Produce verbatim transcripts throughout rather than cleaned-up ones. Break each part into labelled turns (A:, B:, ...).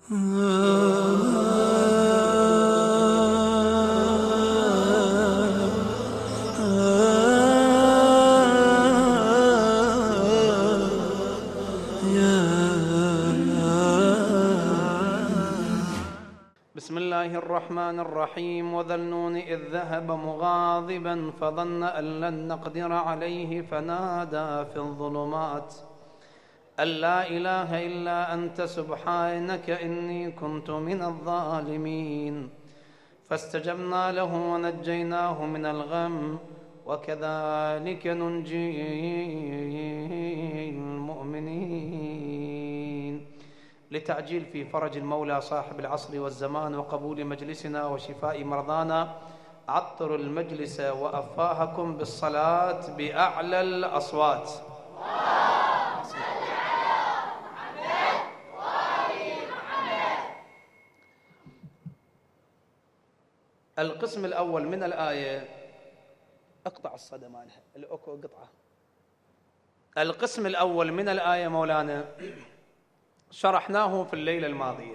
A: بسم الله الرحمن الرحيم. وذا النون إذ ذهب مغاضبا فظن أن لن نقدر عليه فنادى في الظلمات أن لا إله إلا أنت سبحانك إني كنت من الظالمين فاستجبنا له ونجيناه من الغم وكذلك ننجي المؤمنين. لتعجيل في فرج المولى صاحب العصر والزمان وقبول مجلسنا وشفاء مرضانا عطروا المجلس وأفواهكم بالصلاة بأعلى الأصوات. القسم الأول من الآية أقطع الصدى مالها الأكو قطعة. القسم الأول من الآية مولانا شرحناه في الليلة الماضية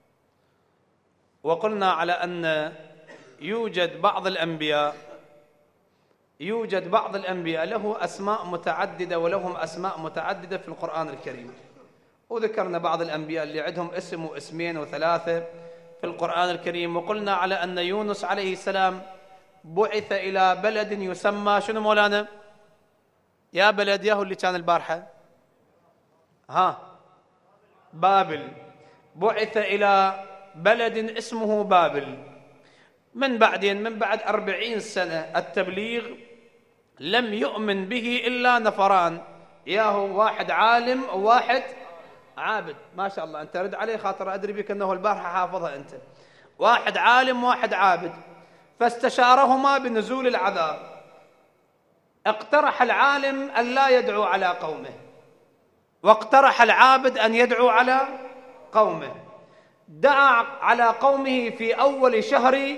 A: وقلنا على أن يوجد بعض الأنبياء يوجد بعض الأنبياء له أسماء متعددة ولهم أسماء متعددة في القرآن الكريم، وذكرنا بعض الأنبياء اللي عندهم اسم واسمين وثلاثة في القرآن الكريم، وقلنا على أن يونس عليه السلام بعث إلى بلد يسمى شنو مولانا؟ يا بلد ياهو اللي كان البارحة ها بابل. بعث إلى بلد اسمه بابل. من بعدين من بعد أربعين سنة التبليغ لم يؤمن به إلا نفران، ياهو واحد عالم وواحد عابد. ما شاء الله أنت رد عليه خاطر أدري بك أنه البارحة حافظها أنت. واحد عالم واحد عابد، فاستشارهما بنزول العذاب. اقترح العالم أن لا يدعو على قومه، واقترح العابد أن يدعو على قومه. دعا على قومه في أول شهر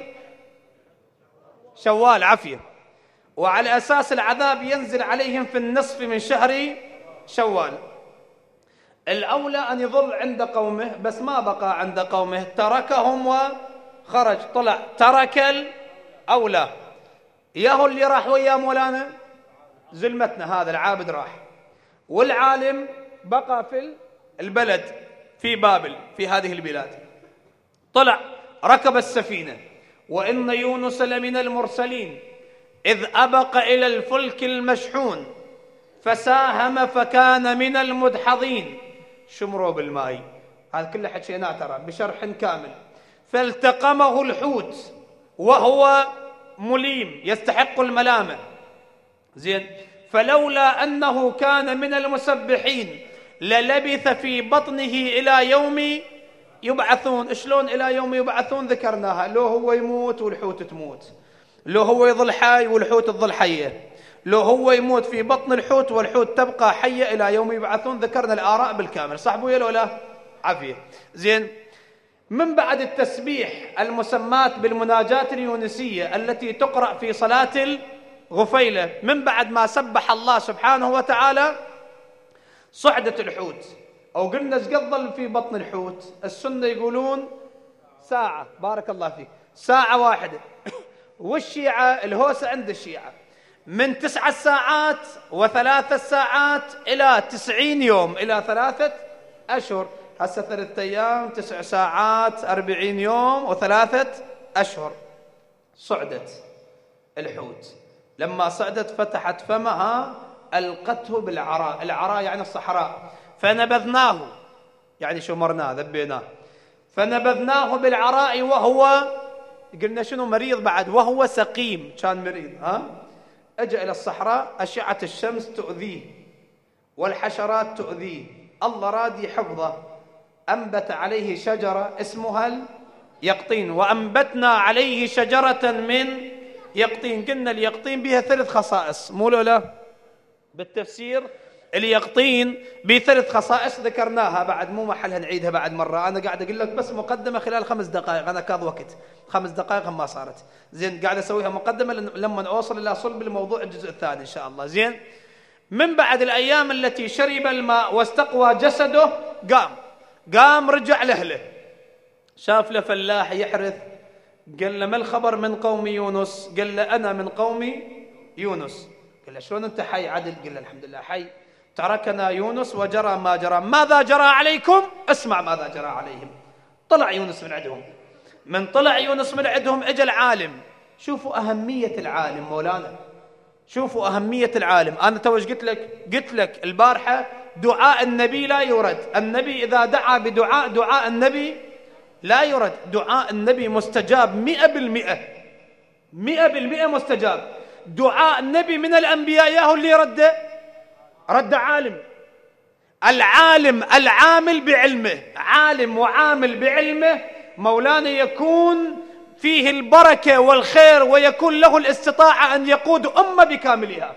A: شوال عفية، وعلى أساس العذاب ينزل عليهم في النصف من شهر شوال. الأولى أن يظل عند قومه، بس ما بقى عند قومه، تركهم وخرج طلع ترك الأولى. ياهو اللي راح ويا مولانا زلمتنا هذا العابد راح، والعالم بقى في البلد في بابل في هذه البلاد. طلع ركب السفينة، وإن يونس لمن المرسلين إذ أبق إلى الفلك المشحون فساهم فكان من المدحضين. شمروا بالماء، هذا كله حكيناه ترى بشرح كامل. فالتقمه الحوت وهو مليم يستحق الملامة. زين، فلولا أنه كان من المسبحين للبث في بطنه إلى يوم يبعثون. شلون إلى يوم يبعثون؟ ذكرناها، لو هو يموت والحوت تموت، لو هو يظل حي والحوت تظل حية، لو هو يموت في بطن الحوت والحوت تبقى حية إلى يوم يبعثون. ذكرنا الآراء بالكامل، صح بويا لو لا؟ عافية. زين، من بعد التسبيح المسمات بالمناجاة اليونسية التي تقرأ في صلاة الغفيلة، من بعد ما سبح الله سبحانه وتعالى صعدت الحوت، أو قلنا ايش قد ظل في بطن الحوت؟ السنة يقولون ساعة، بارك الله فيك، ساعة واحدة. والشيعة الهوسة عند الشيعة من تسعة ساعات وثلاثة ساعات إلى تسعين يوم، إلى ثلاثة أشهر. هسه ثلاثة أيام تسع ساعات أربعين يوم وثلاثة أشهر. صعدت الحوت، لما صعدت فتحت فمها ألقته بالعراء. العراء يعني الصحراء. فنبذناه يعني شمرناه ذبيناه. فنبذناه بالعراء وهو، قلنا شنو؟ مريض بعد، وهو سقيم، كان مريض. ها أجا إلى الصحراء، أشعة الشمس تؤذيه والحشرات تؤذيه، الله رادي حفظه. أنبت عليه شجرة اسمها اليقطين، وأنبتنا عليه شجرة من يقطين. قلنا اليقطين بها ثلاث خصائص، مو لا بالتفسير اليقطين بثلاث خصائص ذكرناها بعد، مو محلها نعيدها بعد مرة. أنا قاعد أقول لك بس مقدمة خلال خمس دقائق، أنا كاظ وقت خمس دقائق ما صارت. زين، قاعد أسويها مقدمة لما أوصل إلى صلب الموضوع الجزء الثاني إن شاء الله. زين، من بعد الأيام التي شرب الماء واستقوى جسده قام قام رجع لأهله. شاف له فلاح يحرث، قال له ما الخبر من قوم يونس؟ قال له أنا من قوم يونس. قال له شلون أنت حي عدل؟ قال له الحمد لله حي، تركنا يونس وجرى ما جرى. ماذا جرى عليكم؟ اسمع ماذا جرى عليهم. طلع يونس من عندهم، من طلع يونس من عندهم اجى العالم. شوفوا أهمية العالم مولانا، شوفوا أهمية العالم. أنا توج قلت لك قلت لك البارحة دعاء النبي لا يرد. النبي إذا دعا بدعاء، دعاء النبي لا يرد. دعاء النبي مستجاب مئة بالمئة، مئة بالمئة مستجاب. دعاء النبي من الأنبياء ياهو اللي رد رد عالم. العالم العامل بعلمه، عالم وعامل بعلمه مولانا يكون فيه البركة والخير، ويكون له الاستطاعة أن يقود أمة بكاملها،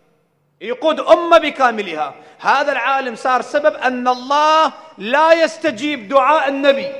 A: يقود أمة بكاملها. هذا العالم صار سبب أن الله لا يستجيب دعاء النبي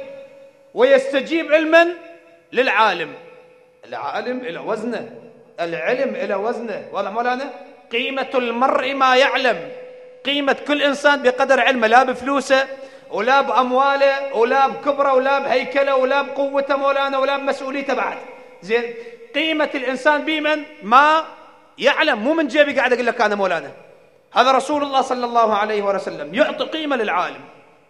A: ويستجيب علما للعالم. العالم إلى وزنه، العلم إلى وزنه. والله مولانا قيمة المرء ما يعلم، قيمة كل إنسان بقدر علمه، لا بفلوسه ولا بأمواله ولا بكبره ولا بهيكله ولا بقوته مولانا ولا بمسؤوليته بعد. زين، قيمة الإنسان بمن ما يعلم، مو من جيبي قاعد أقول لك أنا مولانا. هذا رسول الله صلى الله عليه وسلم يعطي قيمة للعالم.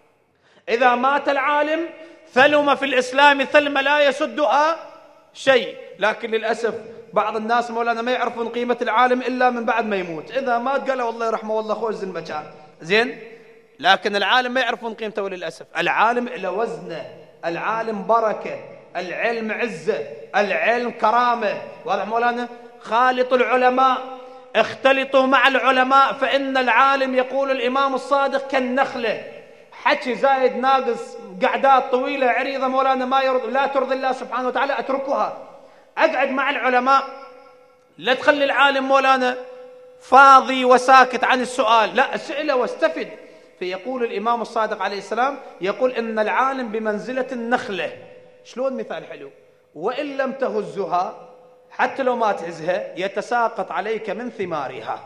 A: إذا مات العالم ثلم في الإسلام ثلمة لا يسدها شيء. لكن للأسف بعض الناس مولانا ما يعرفون قيمة العالم إلا من بعد ما يموت. إذا مات قالوا والله يرحمه والله خوز المكان. زين، لكن العالم ما يعرفون قيمته للأسف. العالم إلى وزنه، العالم بركة، العلم عزة، العلم كرامة. واضح مولانا؟ خالطوا العلماء، اختلطوا مع العلماء، فإن العالم يقول الإمام الصادق كالنخلة، حكي زايد ناقص، قعدات طويلة عريضة مولانا ما يرض لا ترضي الله سبحانه وتعالى، أتركها، أقعد مع العلماء. لا تخلي العالم مولانا فاضي وساكت عن السؤال، لا، اسئله واستفد. فيقول الإمام الصادق عليه السلام، يقول إن العالم بمنزلة النخلة. شلون مثال حلو؟ وإن لم تهزها، حتى لو ما تهزها يتساقط عليك من ثمارها.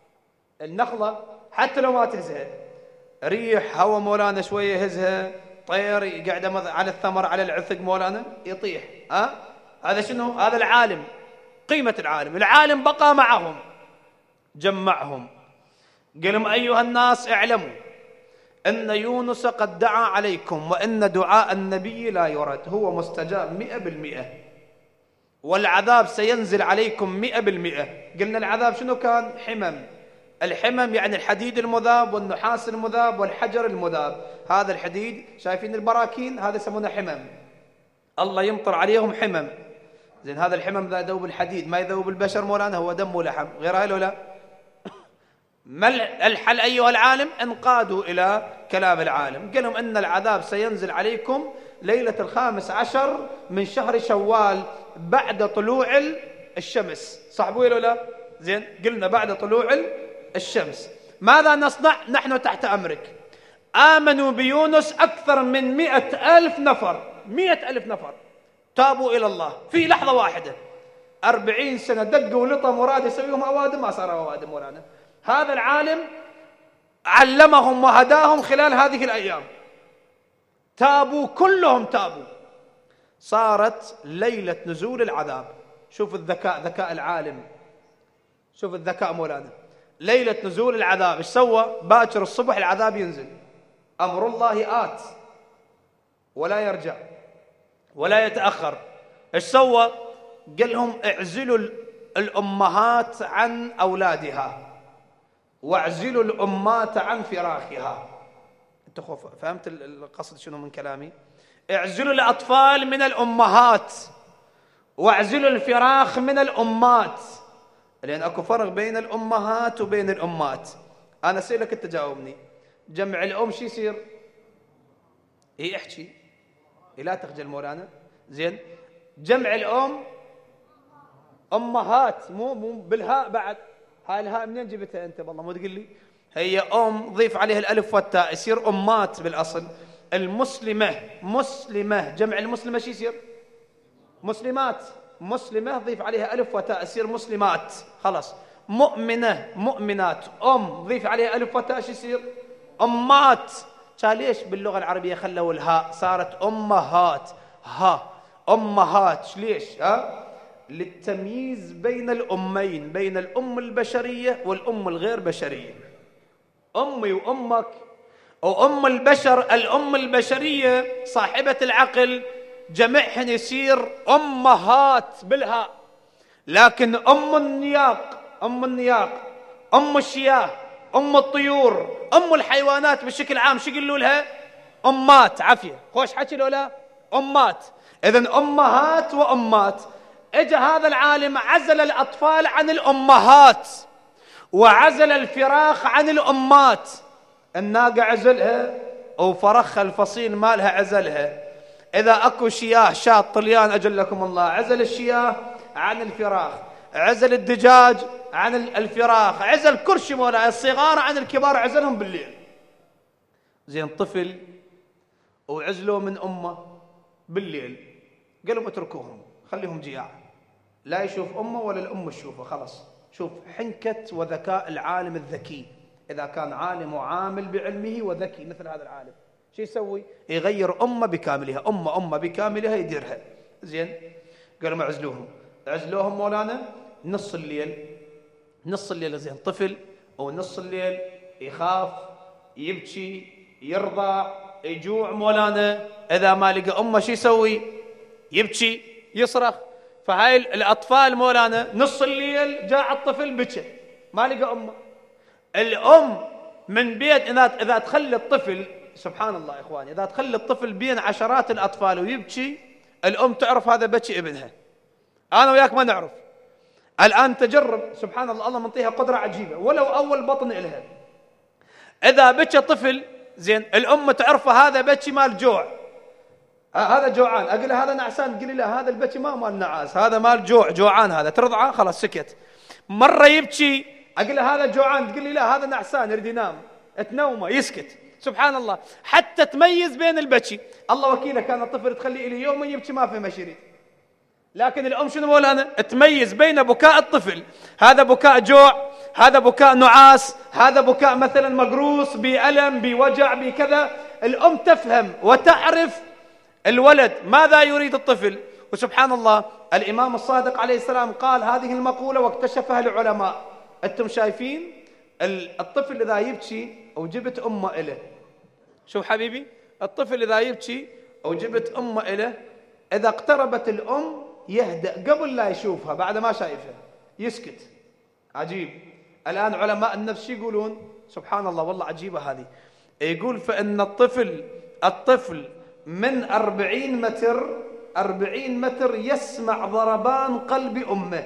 A: النخلة حتى لو ما تهزها، ريح هوا مولانا شوية يهزها، طير قاعدة على الثمر على العثق مولانا يطيح. ها أه؟ هذا شنو؟ هذا العالم، قيمة العالم. العالم بقى معهم، جمعهم، قال لهم أيها الناس اعلموا أن يونس قد دعا عليكم، وأن دعاء النبي لا يرد، هو مستجاب مئة بالمئة، والعذاب سينزل عليكم مئة بالمئة. قلنا العذاب شنو كان؟ حمم. الحمم يعني الحديد المذاب والنحاس المذاب والحجر المذاب. هذا الحديد شايفين البراكين، هذا يسمونه حمم، الله يمطر عليهم حمم. زين، هذا الحمم ذا يذوب الحديد، ما يذوب البشر مولانا، هو دم ولحم، غير هاي لا. ما الحل أيها العالم؟ انقادوا إلى كلام العالم. قال لهم أن العذاب سينزل عليكم ليلة الخامس عشر من شهر شوال بعد طلوع الشمس. صحبوا ولا لا؟ زين، قلنا بعد طلوع الشمس. ماذا نصنع؟ نحن تحت أمرك. آمنوا بيونس أكثر من مئة ألف نفر، مئة ألف نفر تابوا إلى الله في لحظة واحدة. أربعين سنة دقوا ولطم وراد يسويهم أوادم، ما صار أوادم مولانا. هذا العالم علمهم وهداهم خلال هذه الأيام، تابوا كلهم تابوا. صارت ليلة نزول العذاب. شوف الذكاء، ذكاء العالم، شوف الذكاء مولانا. ليلة نزول العذاب ايش سوى؟ باكر الصبح العذاب ينزل، أمر الله آت ولا يرجع ولا يتأخر. ايش سوى؟ قال لهم اعزلوا الأمهات عن أولادها واعزلوا الأمات عن فراخها. انت فهمت القصد شنو من كلامي؟ اعزلوا الأطفال من الأمهات واعزلوا الفراخ من الأمات، لأن أكو فرق بين الأمهات وبين الأمات. أنا أسألك أنت جاوبني. جمع الأم شو يصير؟ هي احكي، لا تخجل مولانا. زين، جمع الأم أمهات، مو مو بالهاء بعد. هاي الهاء منين جبتها أنت؟ والله مو تقول لي هي أم ضيف عليها الألف والتاء يصير أمات بالأصل. المسلمة، مسلمة، جمع المسلمة شو يصير؟ مسلمات. مسلمة ضيف عليها ألف وتاء يصير مسلمات، خلاص. مؤمنة، مؤمنات. أم ضيف عليها ألف وتاء شو يصير؟ أمات. كان ليش باللغة العربية خلوا الهاء صارت أمهات؟ ها أمهات ليش؟ ها للتمييز بين الأمين، بين الأم البشرية والأم الغير بشرية. أمي وأمك وأم البشر، الأم البشرية صاحبة العقل جمعهن يصير أمهات بالهاء، لكن أم النياق، أم النياق، أم الشياه، أم الطيور، أم الحيوانات بشكل عام شو يقولوا لها؟ أمات. عافية، خوش حكي لولا أمات. إذن أمهات وأمات. إجا هذا العالم عزل الأطفال عن الأمهات وعزل الفراخ عن الأمات. الناقة عزلها وفرخها الفصيل مالها عزلها. إذا أكو شياه شاط طليان أجلكم الله عزل الشياه عن الفراخ، عزل الدجاج عن الفراخ، عزل كل شيء مولا، الصغار عن الكبار عزلهم بالليل. زين طفل وعزلوا من أمه بالليل، قالوا اتركوهم خليهم جياع، لا يشوف أمه ولا الأم تشوفه. خلاص شوف حنكة وذكاء العالم الذكي. إذا كان عالم وعامل بعلمه وذكي مثل هذا العالم شو يسوي؟ يغير أمه بكاملها، أمه أمه بكاملها يديرها. زين قالوا ما عزلوهم، عزلوهم مولانا نص الليل. نص الليل زين طفل ونص الليل يخاف يبكي يرضع يجوع مولانا، إذا ما لقى أمه شو يسوي؟ يبكي يصرخ. فهاي الأطفال مولانا نص الليل جاء الطفل بكى ما لقى أمه. الأم من بيت إذا إذا تخلي الطفل، سبحان الله يا إخواني، إذا تخلي الطفل بين عشرات الأطفال ويبكي، الأم تعرف هذا بكي ابنها. أنا وياك ما نعرف. الآن تجرب، سبحان الله، الله منطيها قدرة عجيبة ولو أول بطن إلها. إذا بكى طفل زين الأم تعرف هذا بكي مال جوع، هذا جوعان، أقول له هذا نعسان، تقول له هذا البكي ما مال نعاس، هذا مال جوع، جوعان هذا، ترضعه خلاص سكت. مرة يبكي أقول له هذا جوعان، تقول لي لا هذا نعسان يريد ينام، تنومه يسكت. سبحان الله، حتى تميز بين البكي. الله وكيله كان الطفل تخليه إلي يوم يبكي ما فهم ايش يريد، لكن الأم شنو مولانا؟ تميز بين بكاء الطفل، هذا بكاء جوع، هذا بكاء نعاس، هذا بكاء مثلا مقروص بألم بوجع بكذا. الأم تفهم وتعرف الولد ماذا يريد الطفل. وسبحان الله الإمام الصادق عليه السلام قال هذه المقولة واكتشفها العلماء. أنتم شايفين الطفل إذا يبكي وجبت أمه إله، شوف حبيبي، الطفل إذا يبكي وجبت أمه إله، إذا اقتربت الأم يهدأ قبل لا يشوفها، بعد ما شايفها يسكت. عجيب. الآن علماء النفس يقولون سبحان الله والله عجيبة هذه، يقول فإن الطفل الطفل من أربعين متر أربعين متر يسمع ضربان قلب أمه.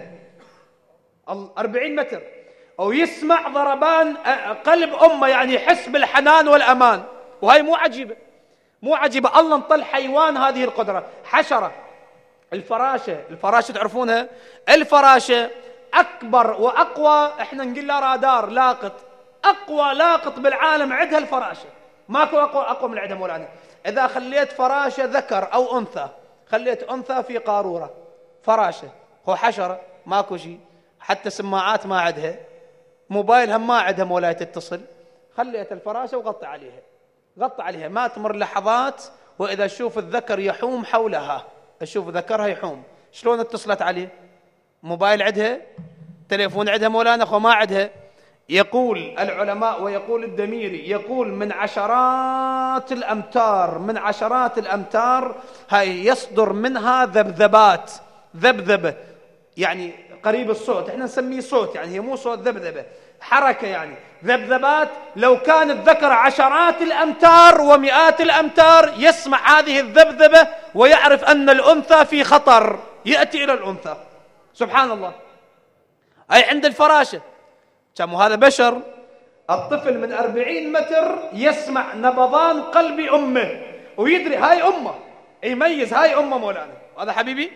A: أربعين متر أو يسمع ضربان قلب أمه، يعني يحس بالحنان والأمان. وهي مو عجيبة، مو عجيبة، الله انطل حيوان هذه القدرة. حشرة الفراشة، الفراشة تعرفونها؟ الفراشة أكبر وأقوى، إحنا نقول له رادار لاقط، أقوى لاقط بالعالم عندها الفراشة، ماكو أقوى أقوى من عندها مولانا. إذا خليت فراشة ذكر أو أنثى، خليت أنثى في قارورة، فراشة هو حشرة ماكو شيء، حتى سماعات ما عندها، موبايل هم ما عندها مولاي تتصل، خليت الفراشة وغطى عليها، غطى عليها، ما تمر لحظات وإذا شوف الذكر يحوم حولها، أشوف ذكرها يحوم. شلون اتصلت عليه؟ موبايل عندها، تليفون عندها مولانا، خو ما عندها. يقول العلماء ويقول الدميري، يقول من عشرات الأمتار، من عشرات الأمتار هاي يصدر منها ذبذبات، ذبذبة يعني قريب الصوت، احنا نسميه صوت، يعني هي مو صوت، ذبذبة حركة، يعني ذبذبات. لو كان الذكر عشرات الأمتار ومئات الأمتار يسمع هذه الذبذبة ويعرف أن الأنثى في خطر، يأتي إلى الأنثى. سبحان الله. أي عند الفراشة كم هذا بشر. الطفل من أربعين متر يسمع نبضان قلب أمه ويدري هاي أمه، يميز هاي أمه مولانا. هذا حبيبي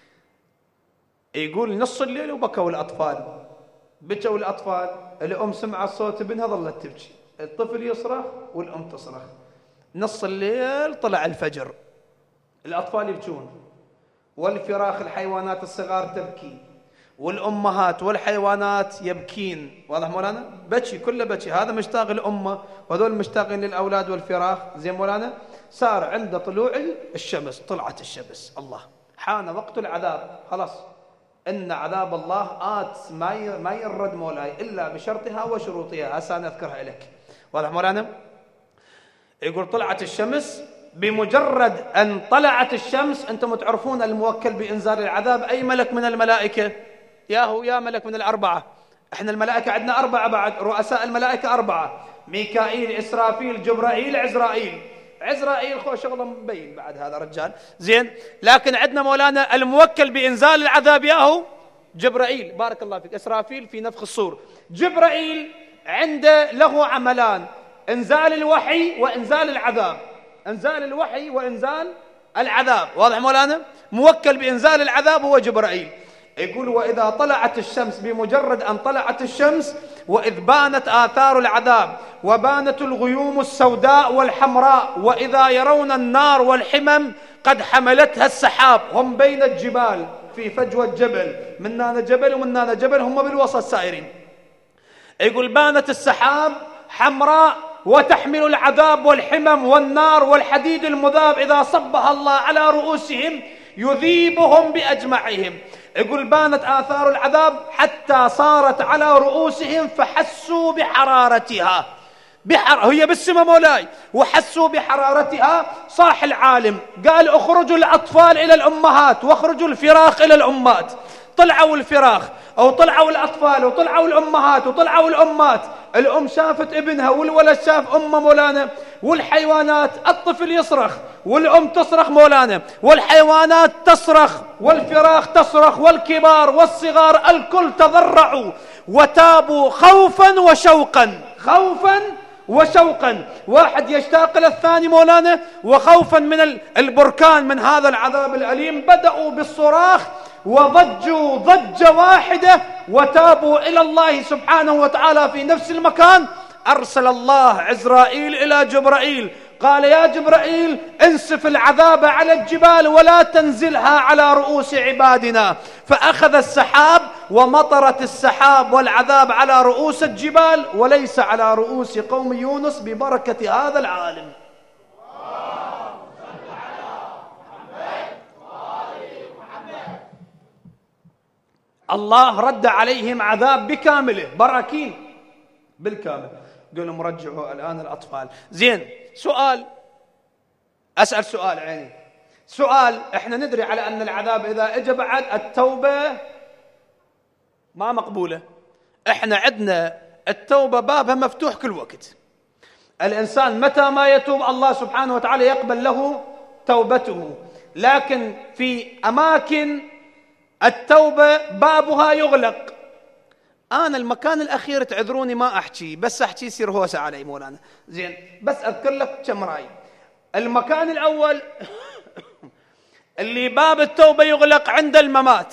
A: يقول نص الليل وبكوا الأطفال، بكوا الأطفال، الأم سمعت صوت ابنها ظلت تبكي، الطفل يصرخ والأم تصرخ. نص الليل طلع الفجر، الأطفال يبكون والفراخ الحيوانات الصغار تبكي والأمهات والحيوانات يبكين. واضح مولانا؟ بكي كله بكي، هذا مشتاق الأمة وهذول مشتاقين للأولاد والفراخ. زين مولانا؟ صار عند طلوع الشمس، طلعت الشمس، الله حان وقت العذاب، خلاص إن عذاب الله آت ما ما يرد مولاي إلا بشرطها وشروطها، هسه أنا أذكرها لك. واضح مولانا؟ يقول طلعت الشمس، بمجرد أن طلعت الشمس أنتم تعرفون الموكل بإنزال العذاب أي ملك من الملائكة؟ يا هو يا ملك من الأربعة. إحنا الملائكة عندنا أربعة، بعد رؤساء الملائكة أربعة: ميكائيل، إسرافيل، جبرائيل، عزرائيل. عزرائيل خو شغله مبين بعد هذا رجال. زين، لكن عندنا مولانا الموكل بإنزال العذاب يا هو جبرائيل، بارك الله فيك. إسرافيل في نفخ الصور. جبرائيل عنده له عملان: إنزال الوحي وإنزال العذاب. إنزال الوحي وإنزال العذاب. واضح مولانا؟ موكل بإنزال العذاب هو جبرائيل. يقول وإذا طلعت الشمس، بمجرد أن طلعت الشمس وإذ بانت آثار العذاب وبانت الغيوم السوداء والحمراء، وإذا يرون النار والحمم قد حملتها السحاب، هم بين الجبال في فجوة جبل، مننا جبل ومننا جبل، هم بالوسط سائرين. يقول بانت السحاب حمراء وتحمل العذاب والحمم والنار والحديد المذاب، إذا صبها الله على رؤوسهم يذيبهم بأجمعهم. يقول بانت آثار العذاب حتى صارت على رؤوسهم فحسوا بحرارتها. بحر... هي بالسماء مولاي، وحسوا بحرارتها. صاح العالم قال اخرجوا الأطفال إلى الأمهات واخرجوا الفراخ إلى الأمات. طلعوا الفراخ أو طلعوا الأطفال وطلعوا الأمهات وطلعوا الأمات. الأم شافت ابنها والولد شاف أمه مولانا، والحيوانات الطفل يصرخ والأم تصرخ مولانا، والحيوانات تصرخ والفراخ تصرخ والكبار والصغار الكل تضرعوا وتابوا خوفا وشوقا. خوفا وشوقا، واحد يشتاق للثاني مولانا، وخوفا من البركان من هذا العذاب الأليم بدأوا بالصراخ وضجوا ضجة واحدة وتابوا إلى الله سبحانه وتعالى في نفس المكان. أرسل الله عزرائيل إلى جبرائيل، قال يا جبرائيل انسف العذاب على الجبال ولا تنزلها على رؤوس عبادنا. فأخذ السحاب ومطرت السحاب والعذاب على رؤوس الجبال وليس على رؤوس قوم يونس ببركة هذا العالم. الله رد عليهم عذاب بكامله، براكين بالكامل. قالوا مرجعوا الآن الأطفال. زين، سؤال، أسأل سؤال عيني، سؤال. احنا ندري على أن العذاب إذا اجى بعد التوبة ما مقبولة. احنا عندنا التوبة بابها مفتوح كل وقت. الإنسان متى ما يتوب الله سبحانه وتعالى يقبل له توبته، لكن في أماكن التوبة بابها يغلق. أنا المكان الأخير تعذروني ما أحكي، بس أحكي يصير هوسة علي مولانا. زين، بس أذكر لك كم رأي. المكان الأول اللي باب التوبة يغلق عند الممات.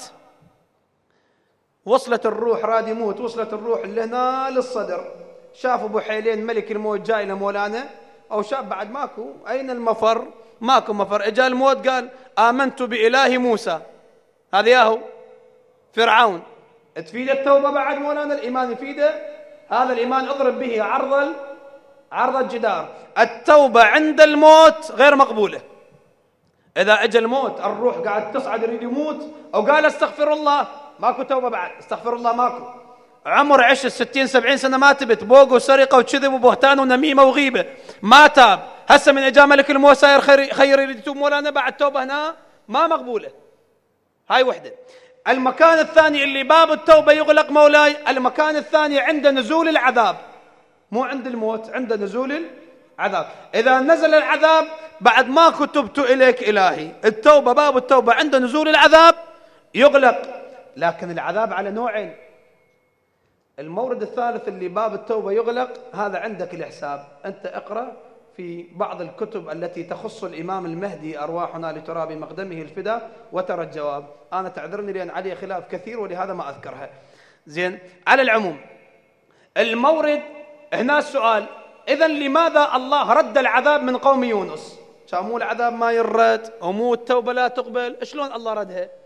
A: وصلت الروح راد يموت، وصلت الروح اللي هنا للصدر، شاف أبو حيلين ملك الموت جاي لمولانا، أو شاف بعد ماكو، أين المفر؟ ماكو مفر. إجا الموت قال آمنت بإله موسى، هذا ياهو فرعون. تفيد التوبة بعد مولانا؟ الإيمان يفيده. هذا الإيمان اضرب به عرض عرض الجدار. التوبة عند الموت غير مقبولة. إذا اجى الموت الروح قاعد تصعد يريد يموت، أو قال استغفر الله، ماكو توبة بعد. استغفر الله ماكو. عمر عش ستين سبعين سنة ما تبت، بوق وسرقة وكذب وبهتان ونميمة وغيبة، ما تاب. هسه من اجا ملك الموت صاير خير يريد يتوب مولانا، بعد توبة هنا ما مقبولة. هاي وحدة. المكان الثاني اللي باب التوبة يغلق مولاي، المكان الثاني عند نزول العذاب، مو عند الموت، عند نزول العذاب. إذا نزل العذاب بعد ما كتبت إليك إلهي، التوبة باب التوبة عند نزول العذاب يغلق. لكن العذاب على نوعين. المورد الثالث اللي باب التوبة يغلق، هذا عندك الحساب. أنت اقرأ في بعض الكتب التي تخص الإمام المهدي أرواحنا لتراب مقدمه الفدا وترى الجواب. أنا تعذرني لأن عليه خلاف كثير ولهذا ما أذكرها. زين، على العموم المورد هنا السؤال، إذن لماذا الله رد العذاب من قوم يونس؟ شامو العذاب ما يرد ومو التوبة لا تقبل، شلون الله ردها؟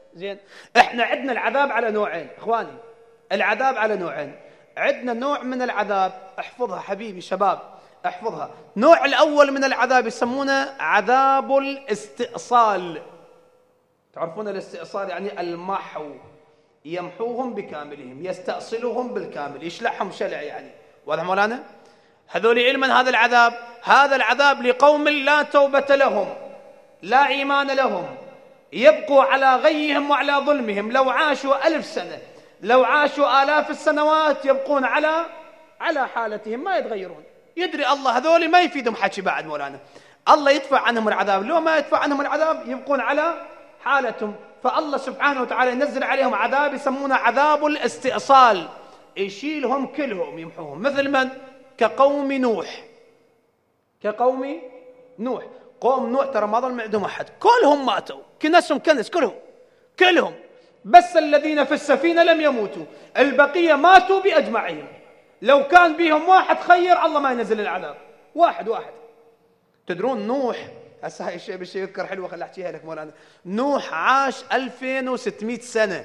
A: زين، احنا عندنا العذاب على نوعين اخواني، العذاب على نوعين. عندنا نوع من العذاب، احفظها حبيبي شباب احفظها، نوع الاول من العذاب يسمونه عذاب الاستئصال. تعرفون الاستئصال يعني المحو، يمحوهم بكاملهم، يستأصلهم بالكامل، يشلحهم شلع يعني. واضح مولانا؟ هذول علما هذا العذاب، هذا العذاب لقوم لا توبة لهم، لا إيمان لهم، يبقوا على غيهم وعلى ظلمهم، لو عاشوا ألف سنة، لو عاشوا آلاف السنوات، يبقون على على حالتهم ما يتغيرون. يدري الله هذول ما يفيدهم حكي بعد مولانا، الله يدفع عنهم العذاب، لو ما يدفع عنهم العذاب يبقون على حالتهم. فالله سبحانه وتعالى ينزل عليهم عذاب يسمونه عذاب الاستئصال، يشيلهم كلهم يمحوهم. مثل من؟ كقوم نوح، كقوم نوح. قوم نوح ترى ما ظل من عندهم أحد، كلهم ماتوا، كنسهم كنس كلهم كلهم، بس الذين في السفينة لم يموتوا، البقية ماتوا بأجمعهم. لو كان بهم واحد خير الله ما ينزل العذاب، واحد واحد. تدرون نوح، هسه هاي الشيء بالشيء يذكر حلوة، خل احكيها لك مولانا. نوح عاش ألفين وستمئة سنة،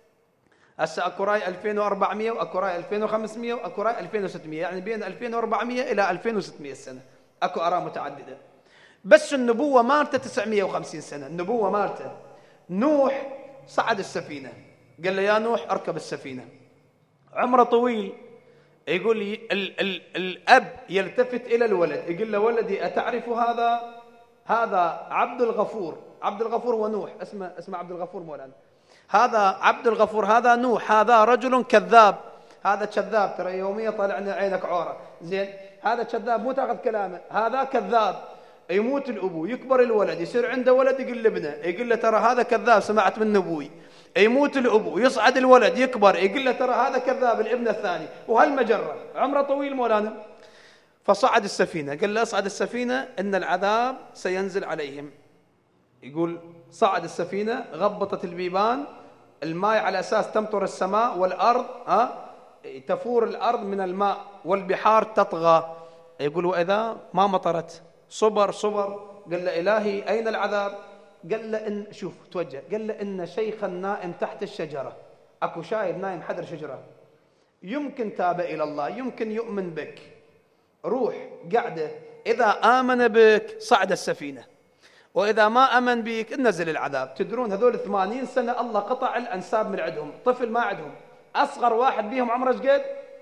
A: هسه اكو راي ألفين وأربعمئة واكو راي ألفين وخمسمئة واكو راي ألفين وستمئة، يعني بين ألفين وأربعمئة الى ألفين وستمئة سنة، اكو اراء متعددة. بس النبوة مالته تسعمئة وخمسين سنة، النبوة مالته. نوح صعد السفينة، قال له يا نوح اركب السفينة، عمره طويل. يقول لي ال ال الأب يلتفت إلى الولد يقول له ولدي أتعرف هذا؟ هذا عبد الغفور. عبد الغفور ونوح، اسمه اسمه عبد الغفور مولانا. هذا عبد الغفور، هذا نوح، هذا رجل كذاب، هذا كذاب ترى يوميا طالعنا عينك عورة. زين، هذا كذاب مو تاخذ كلامه، هذا كذاب. يموت الأبو، يكبر الولد، يصير عنده ولد، يقول لابنه، يقول له ترى هذا كذاب سمعت من أبوي. يموت الأبو، يصعد الولد، يكبر، يقول له ترى هذا كذاب الابن الثاني، وهالمجرة. عمره طويل مولانا. فصعد السفينة، قال له اصعد السفينة إن العذاب سينزل عليهم. يقول صعد السفينة، غبطت البيبان، الماء على أساس تمطر السماء والأرض، ها تفور الأرض من الماء، والبحار تطغى. يقول وإذا ما مطرت، صبر صبر. قال له إلهي أين العذاب؟ قال له إن شوف توجه، قال له إن شيخا نائم تحت الشجرة، أكو شايب نايم حدر شجرة، يمكن تاب إلى الله، يمكن يؤمن بك، روح قعده، إذا آمن بك صعد السفينة، وإذا ما أمن بك نزل العذاب. تدرون هذول ثمانين سنة الله قطع الأنساب من عندهم، طفل ما عندهم، أصغر واحد بيهم عمره قد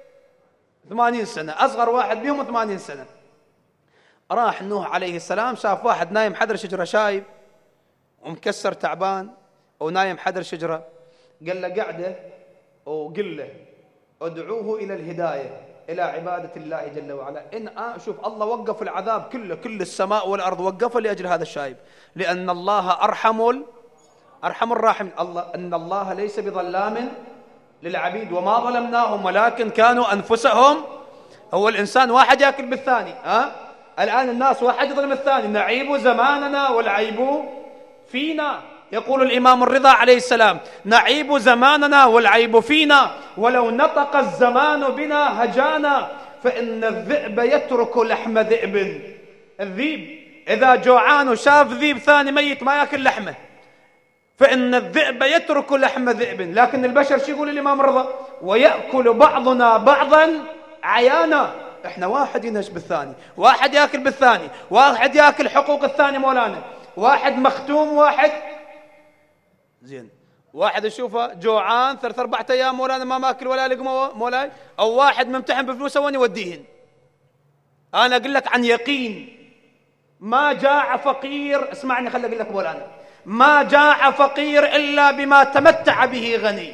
A: ثمانين سنة، أصغر واحد بيهم ثمانين سنة. راح نوح عليه السلام شاف واحد نايم حدر شجرة، شايب ومكسر تعبان ونايم حدر شجرة، قال له قعده وقل له ادعوه إلى الهداية، إلى عبادة الله جل وعلا. إن آه شوف الله وقف العذاب كله، كل السماء والأرض وقفه لأجل هذا الشايب، لأن الله أرحم أرحم الراحمين. الله أن الله ليس بظلام للعبيد، وما ظلمناهم ولكن كانوا أنفسهم. هو الإنسان واحد يأكل بالثاني، ها أه؟ الآن الناس واحد يظلم الثاني، نعيب زماننا والعيب فينا. يقول الإمام الرضا عليه السلام نعيب زماننا والعيب فينا، ولو نطق الزمان بنا هجانا، فإن الذئب يترك لحم ذئب. الذيب إذا جوعان وشاف ذيب ثاني ميت ما يأكل لحمه، فإن الذئب يترك لحم ذئب. لكن البشر شو يقول الإمام الرضا؟ ويأكل بعضنا بعضا عيانا. احنا واحد ينهش بالثاني، واحد يأكل بالثاني، واحد يأكل حقوق الثاني مولانا، واحد مختوم، واحد زين، واحد يشوفه جوعان ثلاث أربعة أيام مولانا ما ماكل ولا لقمة مولاي، أو واحد ممتحن بفلوسه وين يوديهن. أنا أقول لك عن يقين، ما جاع فقير، اسمعني خلي أقول لك مولانا، ما جاع فقير إلا بما تمتع به غني.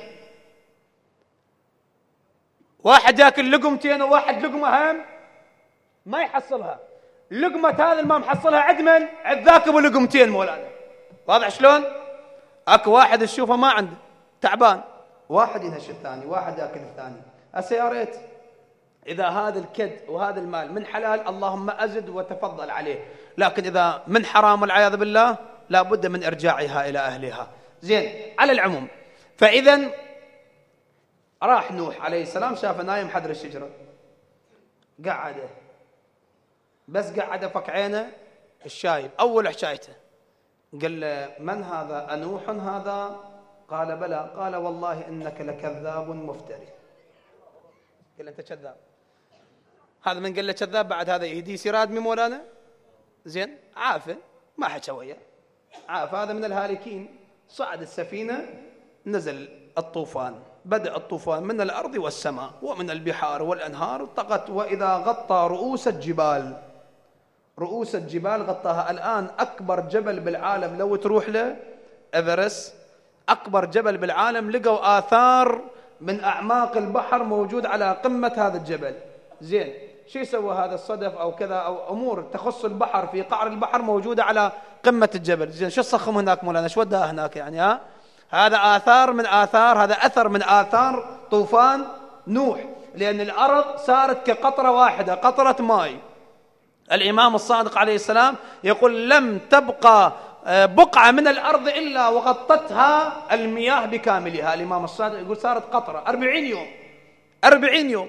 A: واحد ياكل لقمتين وواحد لقمة هم ما يحصلها، لقمة هذا ما محصلها عند من؟ عند ذاك ابو لقمتين مولانا. واضح شلون؟ اكو واحد تشوفه ما عنده تعبان، واحد ينهش الثاني، واحد ياكل الثاني. هسه يا ريت اذا هذا الكد وهذا المال من حلال اللهم ازد وتفضل عليه، لكن اذا من حرام والعياذ بالله لا بد من ارجاعها الى اهلها. زين، على العموم، فاذا راح نوح عليه السلام شافه نايم حدر الشجره، قعده، بس قعده فك عينه الشايب، اول حكايته قال له من هذا؟ أنوح هذا؟ قال بلى. قال والله إنك لكذاب مفتري. قال أنت كذاب. هذا من قال له كذاب بعد هذا يهدي سير آدمي مولانا زين عافى ما حكى وياه عافى. هذا من الهالكين. صعد السفينة نزل الطوفان. بدأ الطوفان من الأرض والسماء ومن البحار والأنهار طغت وإذا غطى رؤوس الجبال. رؤوس الجبال غطاها. الآن أكبر جبل بالعالم لو تروح له إيفرست أكبر جبل بالعالم لقوا آثار من أعماق البحر موجود على قمة هذا الجبل. زين شو يسوي هذا الصدف أو كذا أو أمور تخص البحر في قعر البحر موجودة على قمة الجبل. زين شو صخم هناك مولانا شو ودها هناك يعني ها؟ هذا آثار من آثار هذا أثر من آثار طوفان نوح. لأن الأرض صارت كقطرة واحدة قطرة ماء. الإمام الصادق عليه السلام يقول لم تبقى بقعة من الأرض إلا وغطتها المياه بكاملها. الإمام الصادق يقول صارت قطرة أربعين يوم أربعين يوم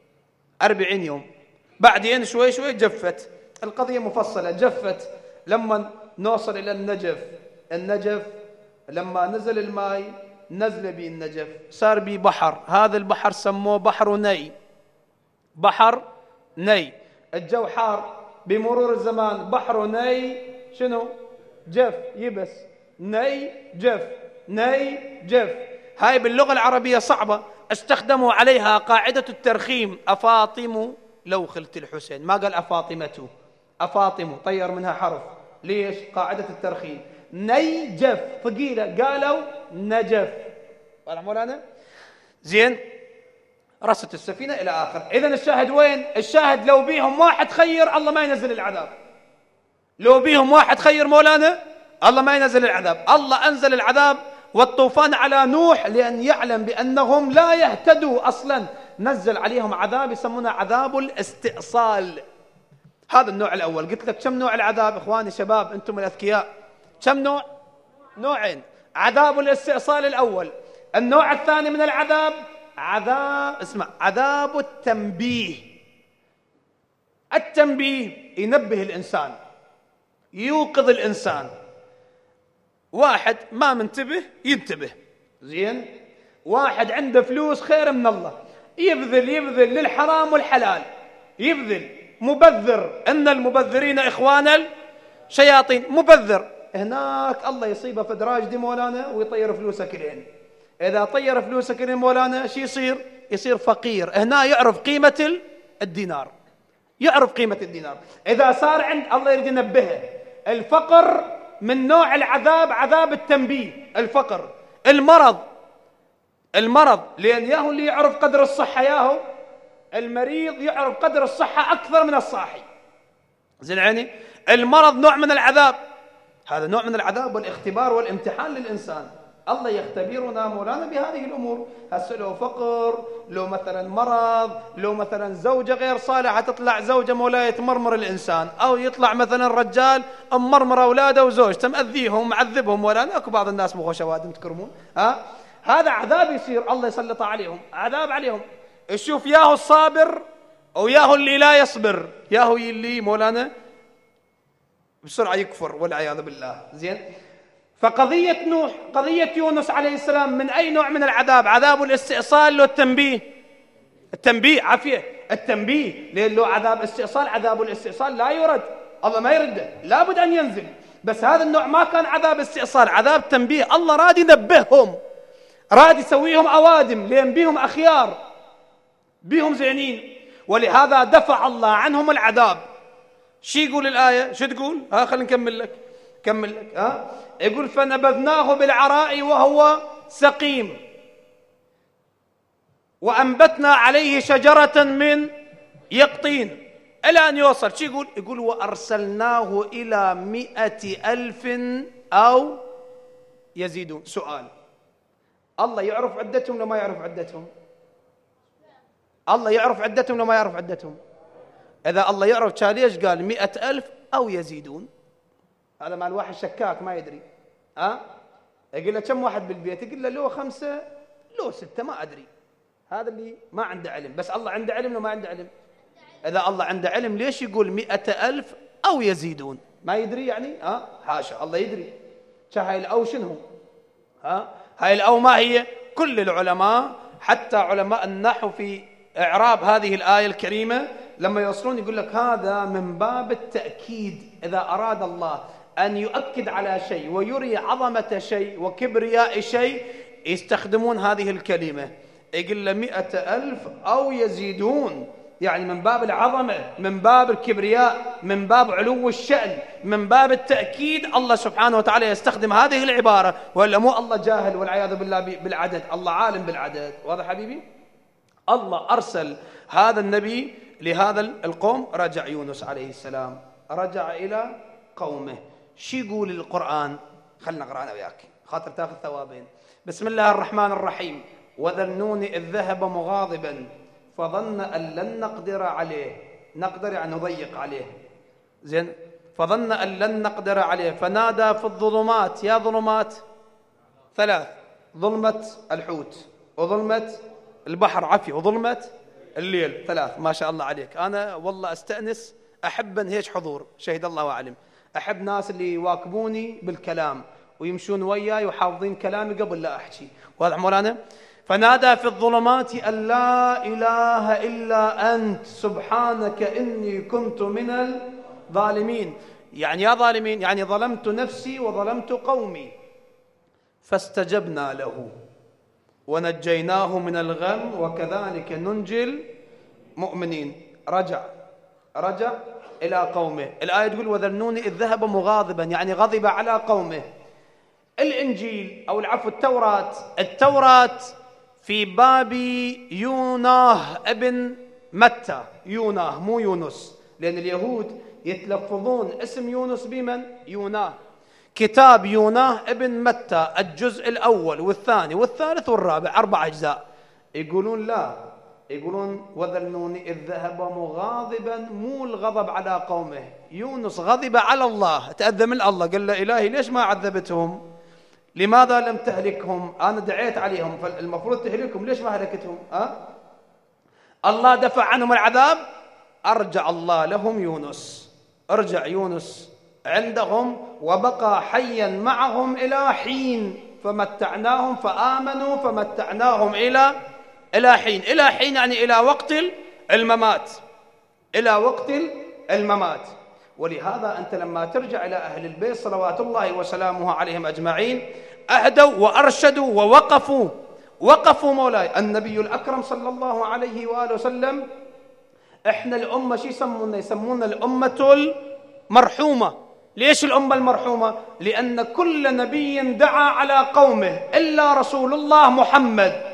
A: أربعين يوم بعدين شوي شوي جفت. القضية مفصلة. جفت لما نوصل إلى النجف. النجف لما نزل الماء نزل به النجف صار به بحر. هذا البحر سموه بحر ني. بحر ني. الجو حار بمرور الزمان بحر ني شنو جف يبس ني جف ني جف. هاي باللغة العربية صعبة. استخدموا عليها قاعدة الترخيم. أفاطم لو خلت الحسين ما قال أفاطمة أفاطم طير منها حرف. ليش؟ قاعدة الترخيم. نيجف ثقيلة قالوا نجف. واضح مولانا؟ زين رست السفينة إلى آخر. إذن الشاهد وين؟ الشاهد لو بيهم واحد خير الله ما ينزل العذاب. لو بيهم واحد خير مولانا الله ما ينزل العذاب. الله أنزل العذاب والطوفان على نوح لأن يعلم بأنهم لا يهتدوا أصلا. نزل عليهم عذاب يسمونه عذاب الاستئصال. هذا النوع الأول. قلت لك كم نوع العذاب إخواني شباب أنتم الأذكياء؟ كم نوع؟ نوعين. عذاب الاستئصال الأول. النوع الثاني من العذاب عذاب اسمع عذاب التنبيه. التنبيه ينبه الإنسان يوقظ الإنسان. واحد ما منتبه ينتبه. زين واحد عنده فلوس خير من الله يبذل يبذل للحرام والحلال يبذل مبذر. إن المبذرين إخوان الشياطين. مبذر هناك الله يصيبه في دراج دي مولانا ويطير فلوسه كلين. إذا طير فلوسه كلين مولانا شي يصير؟ يصير فقير. هنا يعرف قيمة الدينار. يعرف قيمة الدينار. إذا صار عند الله يريد ينبهه. الفقر من نوع العذاب عذاب التنبيه. الفقر. المرض المرض لأن ياهو اللي يعرف قدر الصحة ياهو المريض يعرف قدر الصحة أكثر من الصاحي. زين عيني. المرض نوع من العذاب. هذا نوع من العذاب والاختبار والامتحان للإنسان. الله يختبرنا مولانا بهذه الأمور. هسه لو فقر لو مثلا مرض لو مثلا زوجة غير صالحة تطلع زوجة مولاي تمرمر الإنسان أو يطلع مثلا رجال مرمر أولاده وزوجته مأذيهم معذبهم مولانا. أكو بعض الناس مو شوادم تكرمون ها. هذا عذاب يصير الله يسلط عليهم عذاب عليهم. شوف ياهو الصابر وياهو اللي لا يصبر. ياهو اللي مولانا بسرعة يكفر والعياذ بالله. زين فقضية نوح قضية يونس عليه السلام من أي نوع من العذاب؟ عذاب الاستئصال لو التنبيه. التنبيه عافية. التنبيه لأن له عذاب استئصال. عذاب الاستئصال لا يرد الله ما يرده لابد أن ينزل. بس هذا النوع ما كان عذاب استئصال عذاب تنبيه. الله راد ينبههم راد يسويهم أوادم لأن بيهم أخيار بيهم زينين ولهذا دفع الله عنهم العذاب. شي يقول الآية؟ شو تقول؟ ها خلينا نكمل لك كمل لك. ها يقول فنبذناه بالعراء وهو سقيم وأنبتنا عليه شجرة من يقطين إلى أن يوصل. شو يقول؟ يقول وأرسلناه إلى مئة ألف أو يزيدون. سؤال الله يعرف عدتهم لو ما يعرف عدتهم؟ الله يعرف عدتهم لو ما يعرف عدتهم؟ إذا الله يعرف كان ليش قال مئة ألف أو يزيدون؟ هذا مع الواحد شكاك ما يدري. ها يقول له كم واحد بالبيت؟ يقول له لو خمسة لو ستة ما أدري. هذا اللي ما عنده علم. بس الله عنده علم لو ما عنده علم؟ إذا الله عنده علم ليش يقول مئة ألف أو يزيدون؟ ما يدري يعني؟ ها حاشا الله يدري. شهاي الأو شنو؟ ها هاي الأو ما هي؟ كل العلماء حتى علماء النحو في إعراب هذه الآية الكريمة لما يوصلون يقول لك هذا من باب التأكيد. إذا أراد الله أن يؤكد على شيء ويري عظمة شيء وكبرياء شيء يستخدمون هذه الكلمة، يقول له مئة ألف أو يزيدون، يعني من باب العظمة، من باب الكبرياء، من باب علو الشأن، من باب التأكيد، الله سبحانه وتعالى يستخدم هذه العبارة. ولا مو الله جاهل والعياذ بالله بالعدد، الله عالم بالعدد. واضح حبيبي؟ الله أرسل هذا النبي لهذا القوم. رجع يونس عليه السلام، رجع إلى قومه. شو يقول القرآن؟ خلنا نقرأ أنا وياك خاطر تاخذ ثوابين. بسم الله الرحمن الرحيم. وذا النون إذ ذهب مغاضبا فظن أن لن نقدر عليه. نقدر يعني نضيق عليه، زين. فظن أن لن نقدر عليه فنادى في الظلمات. يا ظلمات ثلاث: ظلمة الحوت، وظلمة البحر عفي، وظلمة الليل. ثلاث. ما شاء الله عليك. أنا والله أستأنس، أحب أنهيش حضور، شهد الله وعلم. أحب ناس اللي يواكبوني بالكلام ويمشون وياي وحافظين كلامي قبل لا أحكي. واضح مولانا؟ فنادى في الظلمات أن لا إله إلا أنت سبحانك إني كنت من الظالمين. يعني يا ظالمين، يعني ظلمت نفسي وظلمت قومي. فاستجبنا له ونجيناه من الغم وكذلك ننجي المؤمنين. رجع رجع إلى قومه. الآية تقول وذا النون إذ ذهب مغاضبا، يعني غضب على قومه. الإنجيل أو العفو التوراة التوراة في باب يوناه ابن متى. يوناه مو يونس، لأن اليهود يتلفظون اسم يونس بمن؟ يوناه. كتاب يوناه ابن متى الجزء الأول والثاني والثالث والرابع، أربع أجزاء. يقولون لا، يقولون وذا النون إذ ذهب مغاضبا، مو الغضب على قومه. يونس غضب على الله، تأذى من الله، قال له إلهي ليش ما عذبتهم؟ لماذا لم تهلكهم؟ أنا دعيت عليهم فالمفروض تهلكهم، ليش ما هلكتهم؟ أه؟ الله دفع عنهم العذاب، أرجع الله لهم يونس. ارجع يونس عندهم وبقى حيا معهم إلى حين، فمتعناهم فآمنوا فمتعناهم إلى إلى حين. إلى حين يعني إلى وقت الممات، إلى وقت الممات. ولهذا أنت لما ترجع إلى أهل البيت صلوات الله وسلامه عليهم أجمعين، أهدوا وأرشدوا ووقفوا وقفوا مولاي. النبي الأكرم صلى الله عليه وآله وسلم، إحنا الأمة شو يسمونا؟ يسمونا الأمة المرحومة. ليش الأمة المرحومة؟ لأن كل نبي دعا على قومه إلا رسول الله محمد.